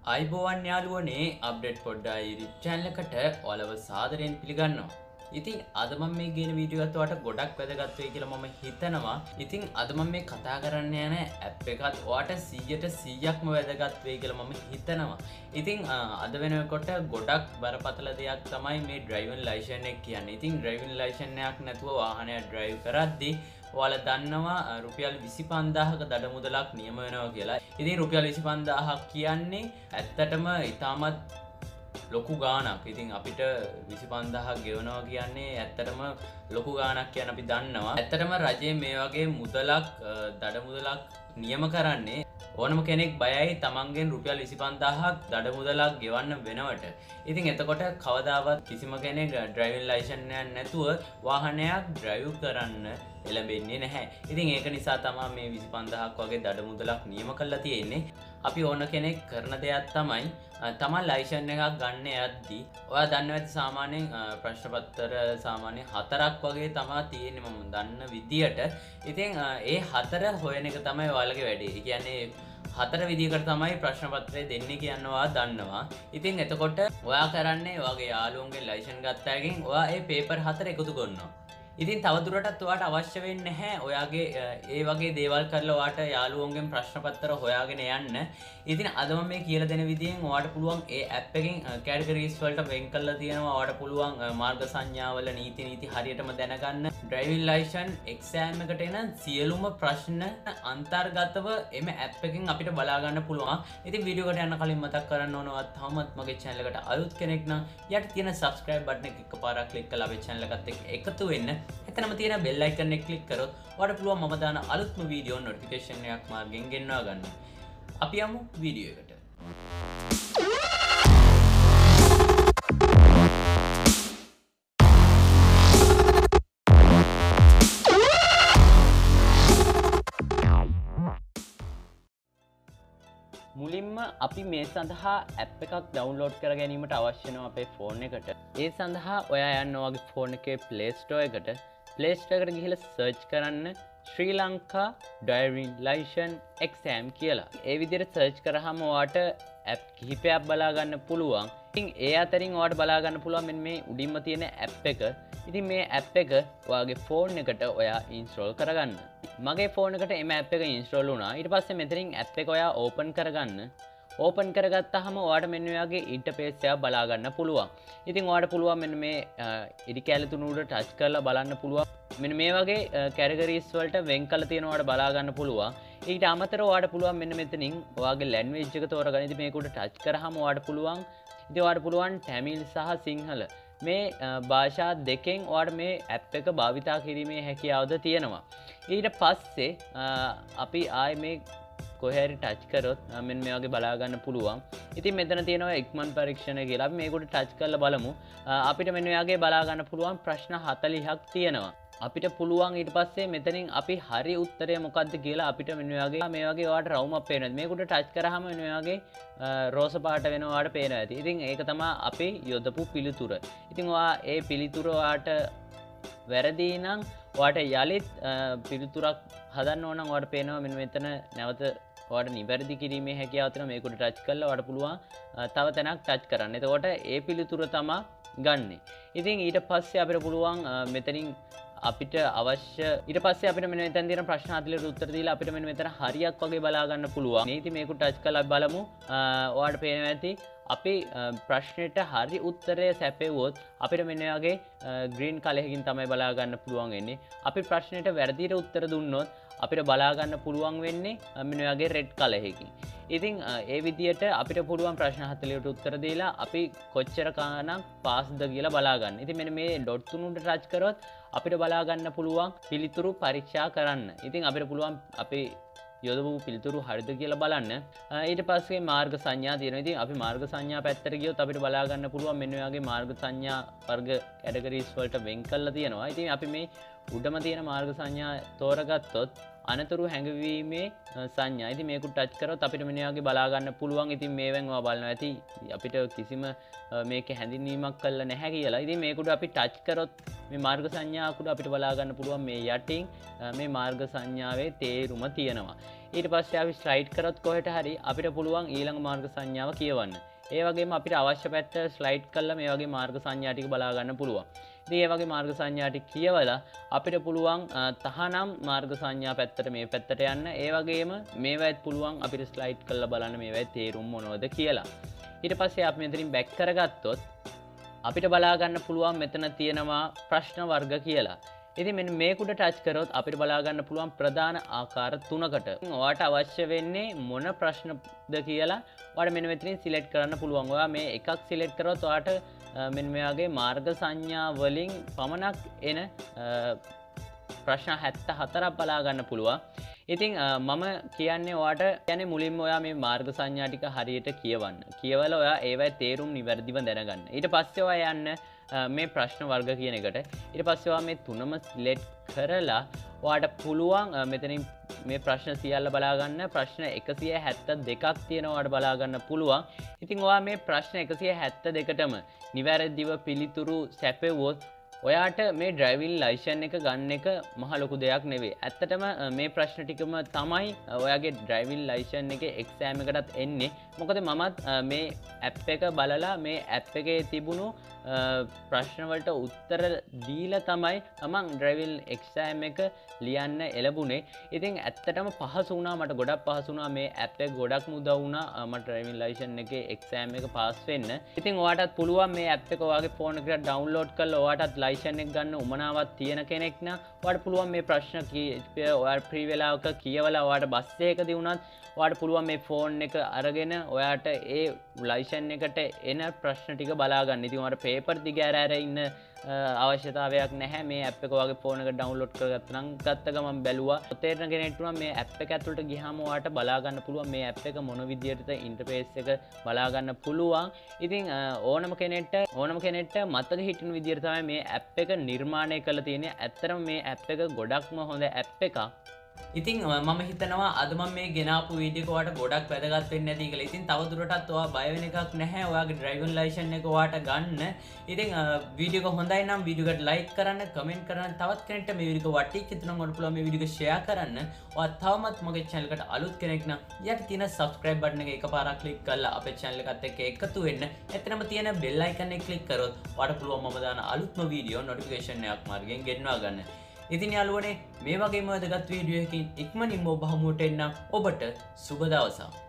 අයිබෝවන් යාළුවනේ update පොඩ්ඩයි YouTube channel එකට ඔයාලව සාදරයෙන් පිළිගන්නවා. ඉතින් අද මම මේ කියන වීඩියෝ එකත් ඔයාලට ගොඩක් වැදගත් වෙයි කියලා මම හිතනවා. ඉතින් අද මම මේ කතා කරන්න යන ඇප් එකත් ඔයාලට 100%ක්ම වැදගත් වෙයි කියලා මම හිතනවා. ඉතින් අද වෙනකොට ගොඩක් බරපතල දෙයක් තමයි මේ ඩ්‍රයිවිං ලයිසන් එක කියන්නේ. ඉතින් ඩ්‍රයිවිං ලයිසන් එකක් නැතුව වාහනයක් ඩ්‍රයිව් කරද්දී ඔයාලා දන්නවා රුපියල් 25000ක දඩ මුදලක් නියම වෙනවා කියලා. ඉතින් රුපියල් 25000ක් කියන්නේ ඇත්තටම ඉතාමත් ලොකු ගාණක්. ඉතින් අපිට 25000ක් ගෙවනවා කියන්නේ ඇත්තටම ලොකු ගාණක් කියන අපි දන්නවා. ඇත්තටම රජයේ මේ වගේ මුදලක් දඩ මුදලක් නියම කරන්නේ ඕනම කෙනෙක් බයයි තමන්ගෙන් රුපියල් 25000ක් දඩ මුදලක් ගෙවන්න වෙනවට. ඉතින් එතකොට කවදාවත් කිසිම කෙනෙක් ඩ්‍රයිවිං ලයිසන් එකක් නැතුව වාහනයක් ඩ්‍රයිව් කරන්න එළඹෙන්නේ නැහැ. ඉතින් ඒක නිසා තමයි මේ 25000ක් වගේ දඩ මුදලක් නියම කරලා තියෙන්නේ. අපි ඕන කෙනෙක් කරන දෙයක් තමයි තමන් ලයිසන් එකක් ගන්න යද්දී ඔයා දන්නවා ඇති සාමාන්‍යයෙන් ප්‍රශ්න පත්‍ර සාමාන්‍ය 4ක් වගේ තමයි තියෙන්නේ මම දන්න විදියට. ඉතින් ඒ 4 හොයන එක තමයි ඔයාලගේ වැඩේ. ඒ කියන්නේ 4 විදිහකට තමයි ප්‍රශ්න පත්‍රය දෙන්නේ කියනවා දන්නවා. ඉතින් එතකොට ඔයා කරන්නේ ඔයාගේ යාළුවන්ගේ ලයිසන් ගත්ත අයගෙන් ඔයා ඒ පේපර් 4 එකතු කරනවා. ඉතින් තවදුරටත් ඔයාට අවශ්‍ය වෙන්නේ නැහැ ඔයාගේ ඒ වගේ දේවල් කරලා ඔයාට යාළුවන්ගෙන් ප්‍රශ්න පත්‍ර හොයාගෙන යන්න. ඉතින් අද මම මේ කියලා දෙන විදිහෙන් ඔයාට පුළුවන් ඒ ඇප් එකෙන් කැටගරිස් වලට වෙන් කරලා තියෙනවා. ඔයාට පුළුවන් මාර්ග සංඥාවල නීති හරියටම දැනගන්න. ඩ්‍රයිවිං ලයිසන් එක්සෑම් එකට එන සියලුම ප්‍රශ්න අන්තර්ගතව එම ඇප් එකෙන් අපිට බලා ගන්න පුළුවන්. ඉතින් වීඩියෝ එකට යන්න කලින් මතක් කරන්න ඕන ඔයත් තාමත් මගේ channel එකට අලුත් කෙනෙක් නම් යට තියෙන subscribe button එක එකපාරක් click කරලා අපේ channel එකත් එක්ක එකතු වෙන්න. එතනම තියෙන bell icon එක click කරොත් ඔයාලට පුළුවන් මම දාන අලුත්ම වීඩියෝ notification එකක් මාර්ගෙන් ගෙන්වා ගන්න. අපි යමු වීඩියෝ එකට. මුලින්ම අපි මේ සඳහා ඇප් එකක් ඩවුන්ලෝඩ් කර ගැනීමට අවශ්‍ය වෙනවා අපේ ෆෝන් එකට. ඒ සඳහා ඔයා යන්න ඔයාගේ ෆෝන් එකේ Play Store එකට. Play Store එකට ගිහිල්ලා search කරන්න Sri Lanka driving licence exam කියලා. ඒ විදිහට search කරාම ඔයාට ඇප් කිහිපයක් බලා ගන්න පුළුවන්. ඉතින් ඒ අතරින් ඔයාට බලා ගන්න පුළුවන් මෙන්න මේ උඩින්ම තියෙන ඇප් එක. ඉතින් මේ ඇප් එක ඔයාගේ ෆෝන් එකට ඔයා ඉන්ස්ටෝල් කරගන්න. මගේ ෆෝන් එකට එම ඇප් එක ඉන්ස්ටෝල් වුණා. ඊට පස්සේ මෙතනින් ඇප් එක ඔයා ඕපන් කරගන්න. ඕපන් කරගත්තාම ඔයාට මෙන්න මේ වගේ ඉන්ටර්ෆේස් එකක් බලා ගන්න පුළුවන්. ඉතින් ඔයාට පුළුවන් මෙන්න මේ ඉරි කැල තුන උඩ ටච් කරලා බලන්න පුළුවන්. මෙන්න මේ වගේ කැටගරිස් වලට වෙන් කරලා තියෙන ඔයාට බලා ගන්න පුළුවන්. ඊට අමතරව ඔයාට පුළුවන් මෙන්න මෙතනින් ඔයාගේ ලැන්ග්වේජ් එක තෝරගන්න. ඉතින් මේක උඩ ටච් කරාම ඔයාට පුළුවන් ඔයාට පුළුවන් තමිල් සහ සිංහල මේ භාෂා දෙකෙන් ඔයාට මේ ඇප් එක භාවිතා කිරීමේ හැකියාවද තියෙනවා. ඊට පස්සේ අපි ආයේ මේ කොහේරි ටච් කරොත් මෙන්න මේ වගේ බලා ගන්න පුළුවන්. ඉතින් මෙතන තියෙනවා ඉක්මන් පරීක්ෂණ කියලා. අපි මේකට ටච් කරලා බලමු. අපිට මෙන්න මේ වගේ බලා ගන්න පුළුවන් ප්‍රශ්න 40ක් තියෙනවා. අපිට පුළුවන් ඊට පස්සේ මෙතනින් අපි හරි උත්තරය මොකක්ද කියලා අපිට මෙන්න මේ වගේ ඔයාලට රවුමක් පේනවා. මේකට ටච් කරාම මෙන්න මේ වගේ රෝස පාට වෙනවා ඔයාලට පේනවා ඇති. ඉතින් ඒක තමයි අපි යොදපු පිළිතුර. ඉතින් ඔයා ඒ පිළිතුර ඔයාට වැරදි නම් ඔයාට යලිත් පිළිතුරක් හදන්න ඕන නම් ඔයාට පේනවා මෙන්න මෙතන නැවත ඔයාට නිවැරදි කිරීමේ හැකියාව තියෙනවා. මේකට ටච් කරලා ඔයාට පුළුවන් තව තැනක් ටච් කරන්න. එතකොට ඒ පිළිතුර තමයි ගන්නෙ. ඉතින් ඊට පස්සේ අපිට පුළුවන් මෙතනින් අපිට අවශ්‍ය ඊට පස්සේ අපිට මෙන්න මෙතන තියෙන ප්‍රශ්න 40ට උත්තර දීලා අපිට මෙන්න මෙතන හරියක් වගේ බලා ගන්න පුළුවන්. ඉතින් මේක ටච් කරලා බලමු. ඔයාලට පේනවා ඇති අපි ප්‍රශ්නෙට හරි උත්තරය සැපෙව්වොත් අපිට මෙන්න වගේ ග්‍රීන් කලරකින් තමයි බලා ගන්න පුළුවන් වෙන්නේ. අපි ප්‍රශ්නෙට වැරදිට උත්තර දුන්නොත් අපිට බලා ගන්න පුළුවන් වෙන්නේ මෙන්න වගේ රෙඩ් කලරකින්. ඉතින් ඒ විදිහට අපිට පුළුවන් ප්‍රශ්න 40ට උත්තර දීලා අපි කොච්චර ගාණක් පාස්ද කියලා බලා ගන්න. ඉතින් මෙන්න මේ ඩොට් තුන උඩ ටච් කරොත් අපිට බලා ගන්න පුළුවන් පිළිතුරු පරීක්ෂා කරන්න. ඉතින් අපිට පුළුවන් අපේ යොදපු පිළිතුරු හරිද කියලා බලන්න. ඊට පස්සේ මාර්ග සංඥා තියෙනවා. ඉතින් අපි මාර්ග සංඥා පැත්තට ගියොත් අපිට බලා ගන්න පුළුවන් මෙන්න මේ වගේ මාර්ග සංඥා වර්ග කැටගරිස් වලට වෙන් කරලා තියෙනවා. ඉතින් අපි මේ උඩම තියෙන මාර්ග සංඥා තෝරගත්තොත් අනතුරු හැඟවීමේ සංඥා. ඉතින් මේක ටච් කරොත් අපිට මෙන්න වගේ බලා ගන්න පුළුවන්. ඉතින් මේවෙන් ඔයා බලනවා ඇති අපිට කිසිම මේකේ හැඳින්වීමක් කළා නැහැ කියලා. ඉතින් මේකට අපි ටච් කරොත් මේ මාර්ග සංඥාවකට අපිට බලා ගන්න පුළුවන් මේ යටින් මේ මාර්ග සංඥාවේ තේරුම තියෙනවා. ඊට පස්සේ අපි ස්ලයිඩ් කරොත් කොහෙට හරි අපිට පුළුවන් ඊළඟ මාර්ග සංඥාව කියවන්න. ඒ වගේම අපිට අවශ්‍ය පැත්ත ස්ලයිඩ් කරලා මේ වගේ මාර්ග සංඥා ටික බලා ගන්න පුළුවන්. ඉතින් මේ වගේ මාර්ග සංඥා ටික කියවලා අපිට පුළුවන් තහනම් මාර්ග සංඥා පැත්තට මේ පැත්තට යන්න. ඒ වගේම මේවත් පුළුවන් අපිට ස්ලයිඩ් කරලා බලන්න මේවත් තේරුම් මොනවද කියලා. ඊට පස්සේ අපි මෙතනින් බැක් කරගත්තොත් අපිට බලා ගන්න පුළුවන් මෙතන තියෙනවා ප්‍රශ්න වර්ග කියලා. ඉතින් මෙන්න මේකට ටච් කරොත් අපිට බලා ගන්න පුළුවන් ප්‍රධාන ආකාර 3කට. ඔයාට අවශ්‍ය වෙන්නේ මොන ප්‍රශ්නද කියලා ඔයාට මෙන්න මෙතනින් සිලෙක්ට් කරන්න පුළුවන්. ඔයා මේ එකක් සිලෙක්ට් කරොත් ඔයාට මෙන්න මේ වගේ මාර්ග සංඥා වලින් පමණක් එන ප්‍රශ්න 74ක් බලා ගන්න පුළුවන්. ඉතින් මම කියන්නේ ඔයාට කියන්නේ මුලින්ම ඔයා මේ මාර්ග සංඥා ටික හරියට කියවන්න. කියවලා ඔයා ඒවයි තේරුම් නිවැරදිව දැනගන්න. ඊට පස්සේ ඔයා යන්න මේ ප්‍රශ්න වර්ග කියන එකට. ඊට පස්සේ ඔයා මේ තුනම සිලෙක්ට් කරලා ඔයාට පුළුවන් මෙතනින් මේ ප්‍රශ්න සියල්ල බලා ගන්න. ප්‍රශ්න 172ක් තියෙනවා ඔයාට බලා ගන්න පුළුවන්. ඉතින් ඔයා මේ ප්‍රශ්න 172ටම නිවැරදිව පිළිතුරු සැපෙවුවොත් ඔයාට මේ ඩ්‍රයිවිං ලයිසන් එක ගන්න එක මහ ලොකු දෙයක් නෙවෙයි. ඇත්තටම මේ ප්‍රශ්න ටිකම තමයි ඔයාගේ ඩ්‍රයිවිං ලයිසන් එකේ එක්සෑම් එකටත් එන්නේ. මොකද මමත් මේ ඇප් එක බලලා මේ ඇප් එකේ තිබුණු ප්‍රශ්න වලට උත්තර දීලා තමයි මම ඩ්‍රයිවිං එක්සෑම් එක ලියන්න එළඹුණේ. ඉතින් ඇත්තටම පහසු වුණා, මට ගොඩක් පහසු වුණා. මේ ඇප් එක ගොඩක්ම උදව් වුණා මට ඩ්‍රයිවිං ලයිසන් එකේ එක්සෑම් එක පාස් වෙන්න. ඉතින් ඔයාටත් පුළුවන් මේ ඇප් එක ඔයාගේ ෆෝන් එකට ඩවුන්ලෝඩ් කරලා ඔයාටත් ලයිසන් එක ගන්න උමනාවක් තියෙන කෙනෙක් නම් ඔයාට පුළුවන් මේ ප්‍රශ්න ඔයාලා ෆ්‍රී වෙලාවක කියවලා ඔයාට බස් එකකදී වුණත් ඔයාට පුළුවන් මේ ෆෝන් එක අරගෙන ඔයාට ඒ ලයිසන් එකට එන ප්‍රශ්න ටික බලා ගන්න. ඉතින් ඔයාට පේපර් දිග ඇර ඉන්න අවශ්‍යතාවයක් නැහැ. මේ ඇප් එක ඔයාගේ ෆෝන් එකට ඩවුන්ලෝඩ් කරගත්තා නම් ගත්ත ගමන් බැලුවා. තේරෙන කෙනෙක්ට නම් මේ ඇප් එක ඇතුළට ගියාම ඔයාට බලා ගන්න පුළුවන් මේ ඇප් එක මොන විදියටද ඉන්ටර්ෆේස් එක බලා ගන්න පුළුවන්. ඉතින් ඕනම කෙනෙක්ට මතක හිටින විදියට තමයි මේ ඇප් එක නිර්මාණය කරලා තියෙන්නේ. ඇත්තටම මේ ඇප් එක ගොඩක්ම හොඳ ඇප් එකක්. ඉතින් මම හිතනවා අද මම මේ ගෙනාපු වීඩියෝ එක ඔයාලට ගොඩක් වැදගත් වෙන්න ඇති කියලා. ඉතින් තව දුරටත් ඔයා බය වෙන එකක් නැහැ. ඔයාගේ ඩ්‍රයිවිං ලයිසන් එක ඔයාට ගන්න. ඉතින් වීඩියෝ එක හොඳයි නම් වීඩියෝ එකට ලයික් කරන්න, කමෙන්ට් කරන්න, තවත් කෙනෙක්ට මේ වීඩියෝ එක වටි කිතුනම් ඔයාලට පුළුවන් මේ වීඩියෝ එක ෂෙයා කරන්න. ඔයා තවමත් මගේ channel එකට අලුත් කෙනෙක් නම් යට තියෙන subscribe button එක එකපාරක් click කරලා අපේ channel එකත් එක්ක එකතු වෙන්න. එතනම තියෙන bell icon එක click කරොත් ඔයාලට පුළුවන් මම දාන අලුත්ම වීඩියෝ notification එකක් මාර්ගයෙන් ගෙන්වා ගන්න. ඉතින් යාළුවනේ මේ වගේම වැදගත් වීඩියෝ එකකින් ඉක්මනින්ම ඔබ හමුවට එන්න. ඔබට සුබ දවසක්.